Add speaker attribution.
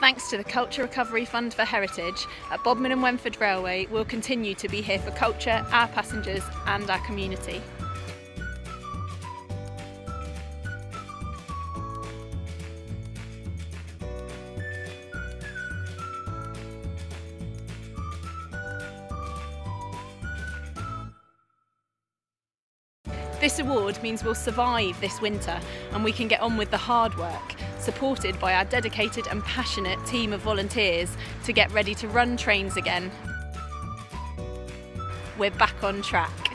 Speaker 1: Thanks to the Culture Recovery Fund for Heritage, at Bodmin and Wenford Railway we'll continue to be here for culture, our passengers and our community. This award means we'll survive this winter and we can get on with the hard work, supported by our dedicated and passionate team of volunteers to get ready to run trains again. We're back on track.